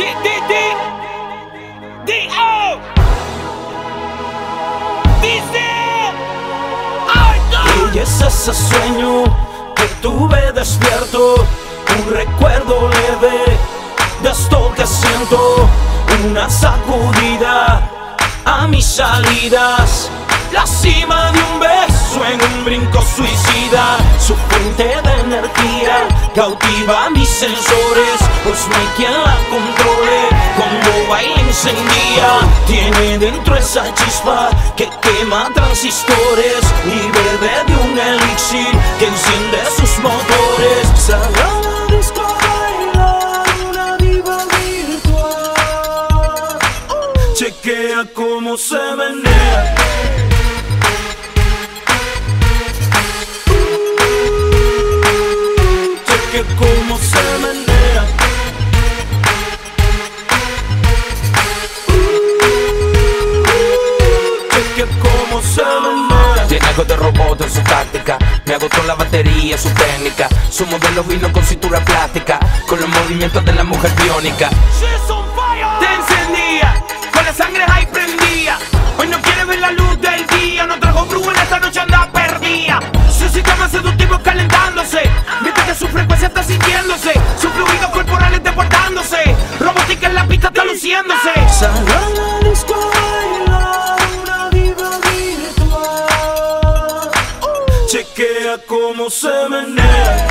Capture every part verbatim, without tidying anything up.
D, D, D, D, O. Dice, ay, no. Y es ese sueño que tuve despierto, un recuerdo leve de esto que siento, una sacudida a mis salidas, la cima de un beso en un brinco suicida, su fuente de energía cautiva mis sensores, pues no hay quien la controle, cuando baila encendida, tiene dentro esa chispa que quema transistores y bebe de un elixir que enciende sus motores. Sale a la disco a bailar una diva virtual, chequea cómo se menea. Que como se menea, que como se menea. Tiene algo de robot en su táctica, me agotó la batería, su técnica. Su modelo vino con cintura plástica, con los movimientos de la mujer biónica. Te encendía, con la sangre ahí prendía. Hoy no quiere ver la luz del día, no trajo brujo en esta noche anda perdida. Su sistema seductivo calentándose, mientras que su frecuencia está sintiéndose, sus fluidos corporales deportándose, robótica en la pista está luciéndose. Sale a la disco a bailar una diva virtual, chequea cómo se menea.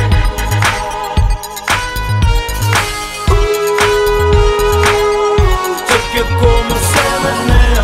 Chequea cómo se menea.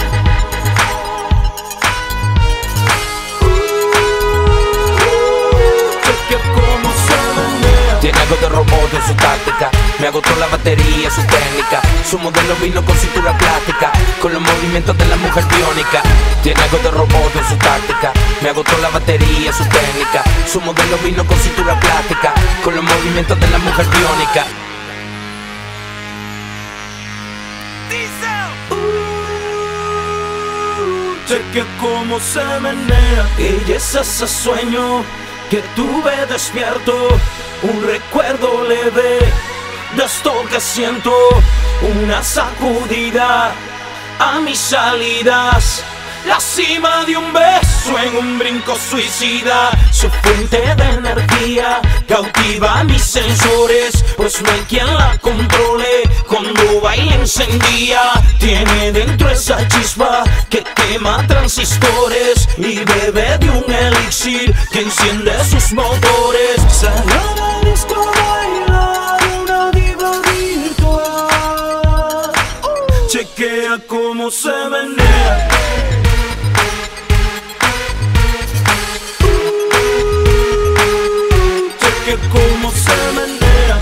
Tiene algo de robot en su táctica, me agotó la batería, su técnica. Su modelo vino con cintura plástica, con los movimientos de la mujer biónica. Tiene algo de robot en su táctica, me agotó la batería, su técnica. Su modelo vino con cintura plástica, con los movimientos de la mujer biónica. Cheque cómo se menea. Y es ese sueño que tuve despierto, un recuerdo leve de esto que siento, una sacudida a mis salidas, la cima de un beso en un brinco suicida, su fuente de energía cautiva mis sensores, pues no hay quien la controle, cuando baila encendida, tiene dentro esa chispa que quema transistores y bebe de un elixir que enciende sus motores. Sale a la disco a bailar una diva virtual, chequea cómo se menea. Chequea cómo se menea.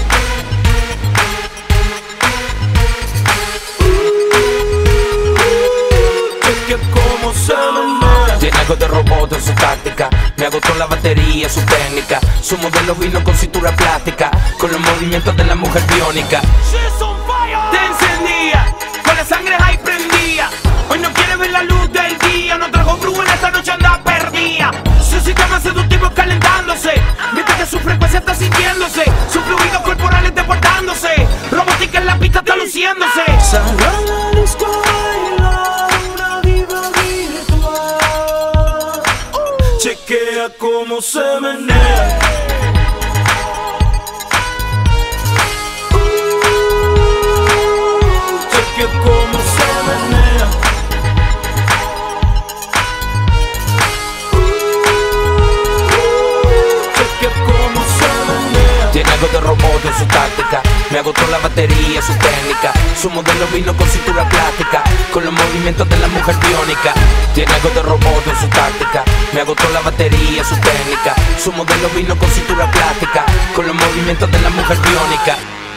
Chequea cómo se menea. Tiene algo de robot en su táctica, me agotó la batería, su técnica. Su modelo vino con cintura plástica, con los movimientos de la mujer biónica. Te encendía, con la sangre ahí prendía. Hoy no quiere ver la luz del día, no trajo brujo en esta noche anda perdida. Su sistema seductivo calentándose, mientras que su frecuencia está sintiéndose, sus fluidos corporales deportándose, robótica en la pista está luciéndose. Sale a la disco a bailar una diva virtual, chequea cómo se menea. Chequea cómo se menea. Chequea cómo se menea. Tiene algo de robot en su táctica, me agotó la batería, su técnica. Su modelo vino con cintura plástica, con los movimientos de la mujer biónica. Tiene algo de robot en su táctica, me agotó la batería, su técnica. Su modelo vino con cintura plástica, con los movimientos de la mujer biónica.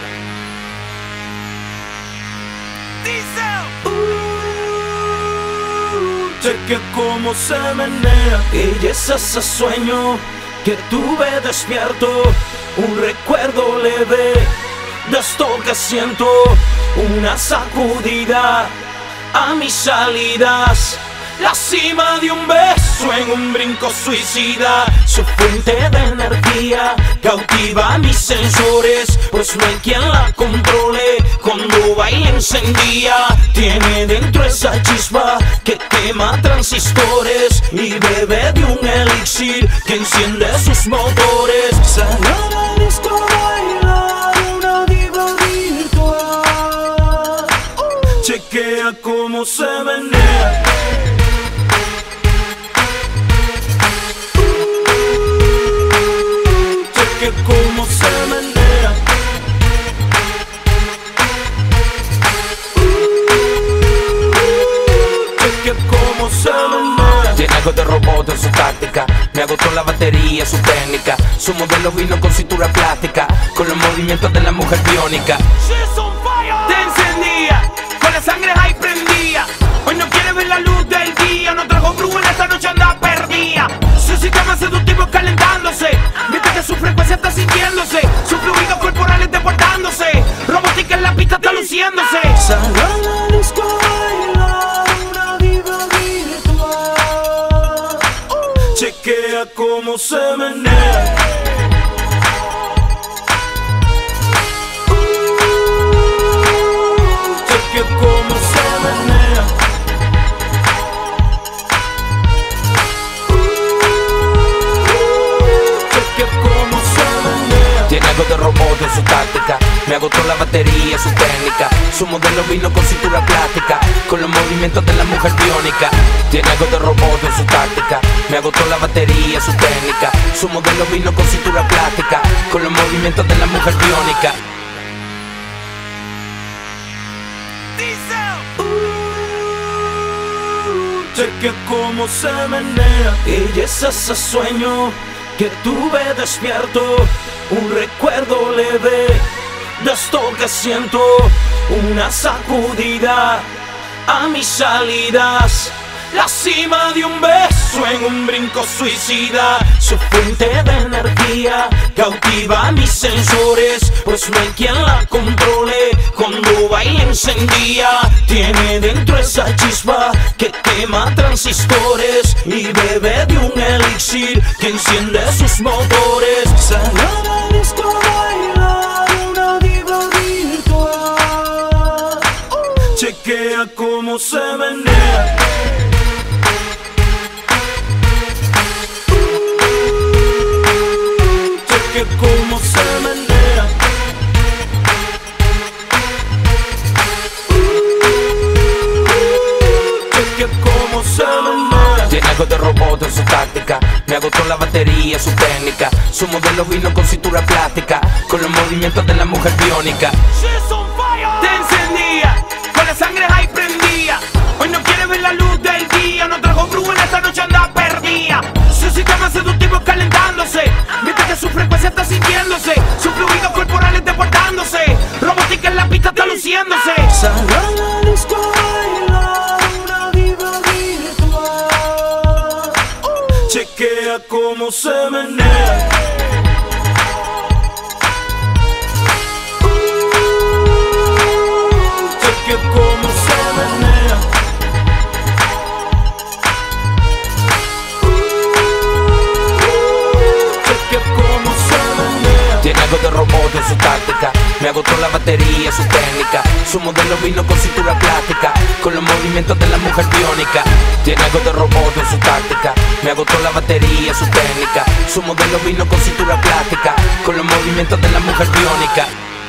Chequea cómo se menea. Y es ese sueño que tuve despierto, un recuerdo leve de esto que siento, una sacudida a mis salidas, la cima de un beso en un brinco suicida. Su fuente de energía cautiva mis sensores, pues no hay quien la controle. Cuando baila encendía, tiene dentro esa chispa que quema transistores y bebe de un elixir que enciende sus motores. Sale a la disco a bailar una diva virtual. Chequea cómo se menea. Cómo se menea. Cheque cómo se menea. Tiene algo de robot en su táctica. Me agotó la batería, su técnica. Su modelo vino con cintura plástica, con los movimientos de la mujer biónica. Te encendía, con la sangre ahí prendía. Hoy no quiere ver la luz del día. No trajo Bruno, esta noche anda perdida. Su sistema seductivo calentándose, mientras que su frecuencia está sintiéndose. Sus fluidos corporales desbordándose. Robótica en la pista está luciéndose. Sale a la disco a bailar una diva virtual. Chequea cómo se menea. Chequea cómo se menea. Tiene algo de robot en su táctica. Me agotó la batería, su técnica. Su modelo vino con cintura plástica, con los movimientos de la mujer biónica. Tiene algo de robot en su táctica. Me agotó la batería, su técnica. Su modelo vino con cintura plástica, con los movimientos de la mujer biónica. Cheque cómo se menea. Ella es ese sueño que tuve despierto, un recuerdo leve de esto que siento, una sacudida a mis salidas, la cima de un beso en un brinco suicida. Su fuente de energía cautiva mis sensores, pues no hay quien la controle. Cuando baila encendía, tiene dentro esa chispa que quema transistores y bebe de un elixir que enciende sus motores. Sale a la disco a bailar una diva virtual. Chequea cómo se menea. Chequea cómo se menea. Chequea cómo se menea. Tiene algo de robot en su táctica. Me agotó la batería, su técnica. Su modelo vino con cintura plástica, con los movimientos de la mujer biónica. Te encendía, con la sangre ahí prendía. Hoy no quiere ver la luz del día. No trajo Bruno, esta noche anda perdida. Su sistema seductivo calentándose, mientras que su frecuencia está sintiéndose. Sus fluidos corporales desbordándose. Robótica en la pista está luciéndose. Sale a la disco a bailar una diva virtual. Chequea cómo se menea. Chequea cómo se menea. Chequea cómo se menea. Tiene algo de robot en su táctica. Me agotó la batería, su técnica. Su modelo vino con cintura plástica, con los movimientos de la mujer biónica. Tiene algo de robot en su táctica. Me agotó la batería, su técnica. Su modelo vino con cintura plástica, con los movimientos de la mujer biónica.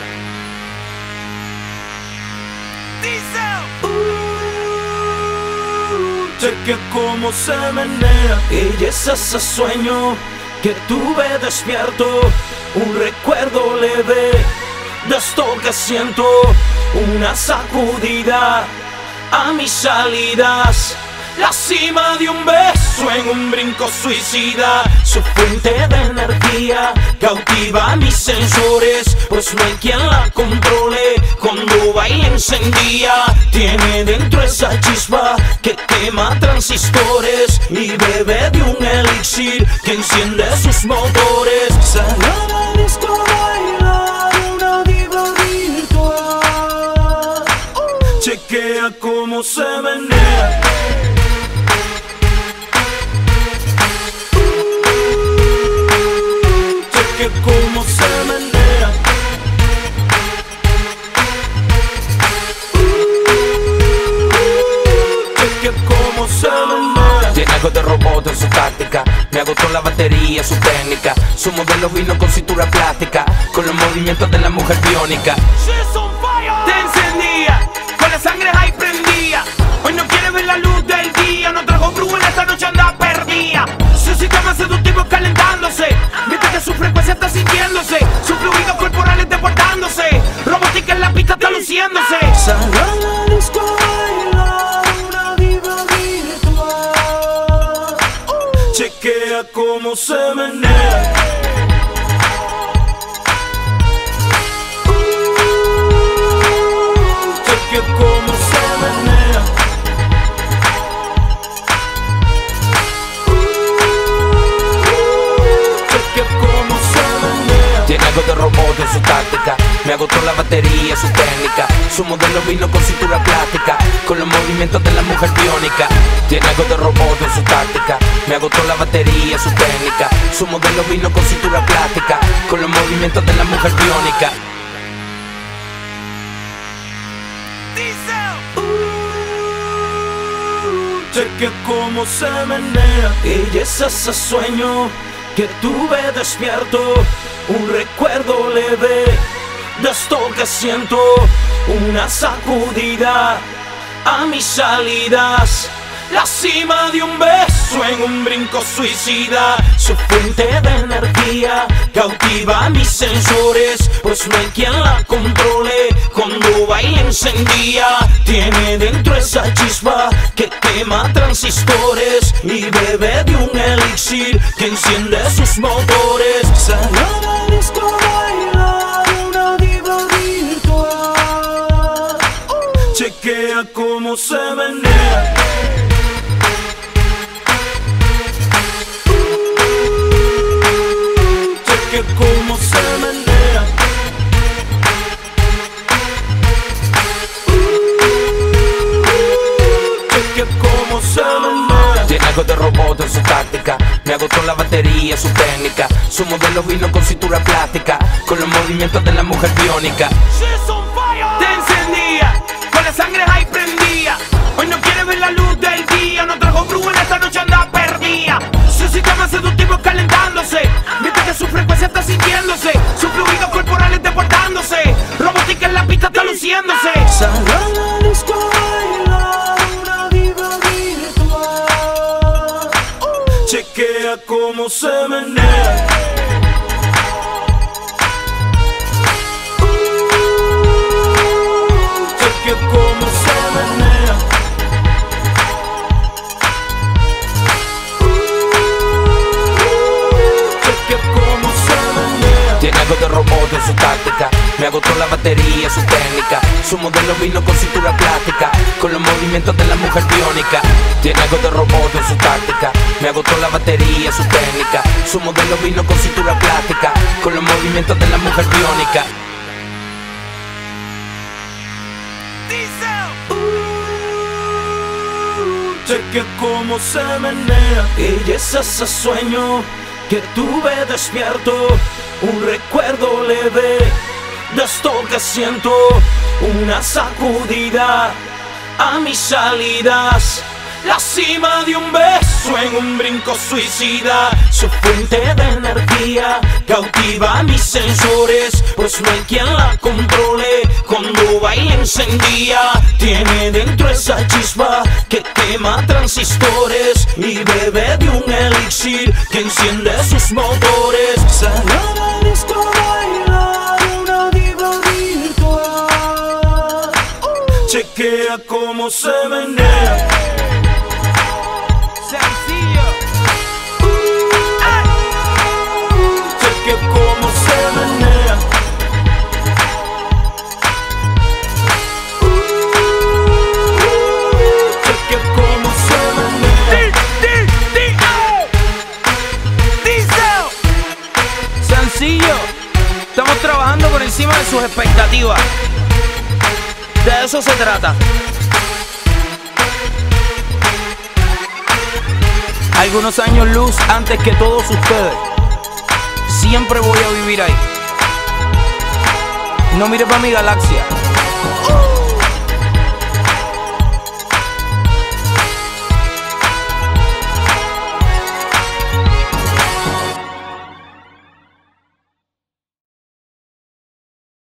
Chequea cómo se menea. Ella es ese sueño que tuve despierto, un recuerdo leve de esto que siento, una sacudida a mis salidas, la cima de un beso en un brinco suicida. Su fuente de energía cautiva mis sensores, pues no hay quien la controle. Cuando baila encendía, tiene dentro esa chispa que quema transistores y bebe de un elixir que enciende sus motores. Sale a la disco a bailar una diva virtual. Chequea cómo se menea. Me agotó la batería, su técnica. Su modelo vino con cintura plástica, con los movimientos de la mujer biónica. Te encendía, con la sangre ahí prendía. Hoy no quiere ver la luz del día. No trajo brújula, esta noche anda perdida. Su sistema seductivo calentándose, mientras que su frecuencia está sintiéndose. Sus fluidos corporales deportándose. Robótica en la pista está luciéndose. Sal a la disco a bailar una diva virtual. Chequea cómo se menea. Chequea cómo se menea. Chequea cómo se menea. Tiene algo de robot en su táctica. Me agotó la batería, su técnica. Su modelo vino con cintura plástica, con los movimientos de la mujer biónica. Tiene algo de robot en su táctica. Me agotó la batería, su técnica. Su modelo vino con cintura plástica, con los movimientos de la mujer biónica. Chequea cómo se menea. Ella es ese sueño que tuve despierto, un recuerdo leve de esto que siento, una sacudida a mis salidas, la cima de un beso en un brinco suicida. Su fuente de energía cautiva mis sensores, pues no hay quien la controle. Cuando baila encendía, tiene dentro esa chispa que quema transistores y bebe de un elixir que enciende sus motores. Sal a la disco a bailar una diva virtual. Chequea cómo se menea. Cómo se menea. Chequea cómo se menea. Tiene algo de robot en su táctica. Me agotó la batería, su técnica. Su modelo vino con cintura plástica, con los movimientos de la mujer biónica. Te encendía, con la sangre ahí prendía. Hoy no quiere ver la luz del día. No trajo brújula, esta noche anda perdida. Su sistema seductivo calentándose, mientras que su frecuencia está sintiéndose. Sus fluidos corporales deportándose. Robótica en la pista está luciéndose. Sal a la disco a bailar una diva virtual. Chequea cómo se menea. Chequea cómo se menea. Tiene algo de robot en su táctica. Me agotó la batería, su técnica. Su modelo vino con cintura plástica, con los movimientos de la mujer biónica. Tiene algo de robot en su táctica. Me agotó la batería, su técnica. Su modelo vino con cintura plástica, con los movimientos de la mujer biónica. Chequea cómo se menea. Ella es ese sueño que tuve despierto, un recuerdo leve de esto que siento, una sacudida a mis salidas, la cima de un beso en un brinco suicida. Su fuente de energía cautiva mis sensores, pues no hay quien la controle. Cuando baila encendía, tiene dentro esa chispa que quema transistores y bebe de un elixir que enciende sus motores. Sal a la disco a bailar una diva virtual. Chequea cómo se menea. Chequea cómo se menea. Chequea cómo se menea. Sencillo. Estamos trabajando por encima de sus expectativas. De eso se trata. Algunos años luz antes que todos ustedes. Siempre voy a vivir ahí. No mires para mi galaxia.